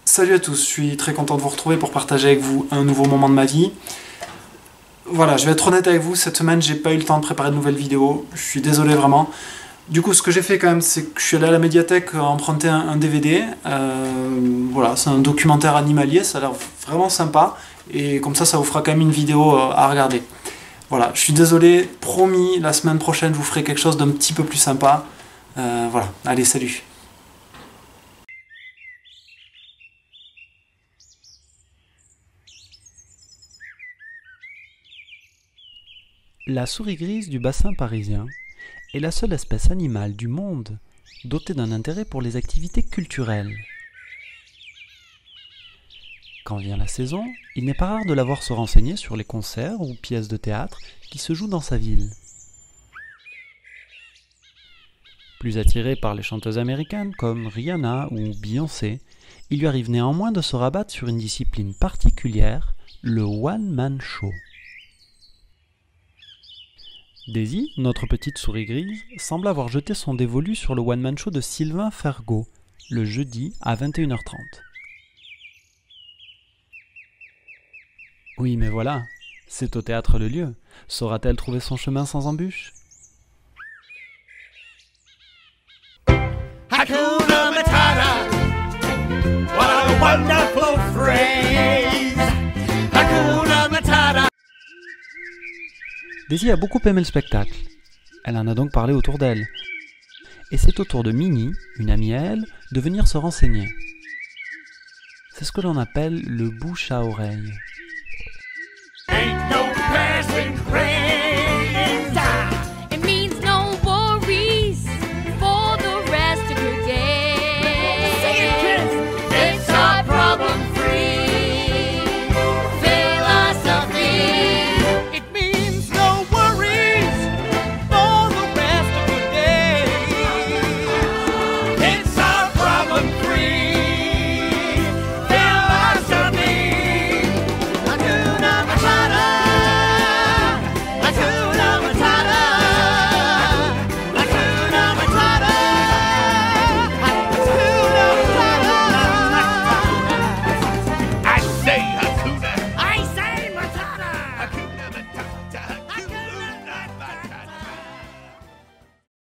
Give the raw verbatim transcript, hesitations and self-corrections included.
Salut à tous, je suis très content de vous retrouver pour partager avec vous un nouveau moment de ma vie. Voilà, je vais être honnête avec vous, cette semaine j'ai pas eu le temps de préparer de nouvelles vidéos, je suis désolé vraiment. Du coup ce que j'ai fait quand même, c'est que je suis allé à la médiathèque emprunter un, un D V D. Euh, voilà, c'est un documentaire animalier, ça a l'air vraiment sympa. Et comme ça, ça vous fera quand même une vidéo à regarder. Voilà, je suis désolé, promis, la semaine prochaine je vous ferai quelque chose d'un petit peu plus sympa. Euh, voilà, allez, salut. La souris grise du bassin parisien est la seule espèce animale du monde dotée d'un intérêt pour les activités culturelles. Quand vient la saison, il n'est pas rare de la voir se renseigner sur les concerts ou pièces de théâtre qui se jouent dans sa ville. Plus attiré par les chanteuses américaines comme Rihanna ou Beyoncé, il lui arrive néanmoins de se rabattre sur une discipline particulière, le one-man show. Daisy, notre petite souris grise, semble avoir jeté son dévolu sur le one-man show de Sylvain Fergaud, le jeudi à vingt et une heures trente. Oui, mais voilà, c'est au théâtre le lieu. Saura-t-elle trouver son chemin sans embûche? Hakuna Matata, what a wonderful phrase. Hakuna Matata. Daisy a beaucoup aimé le spectacle. Elle en a donc parlé autour d'elle. Et c'est au tour de Minnie, une amie à elle, de venir se renseigner. C'est ce que l'on appelle le bouche à oreille. Ain't no passing craze.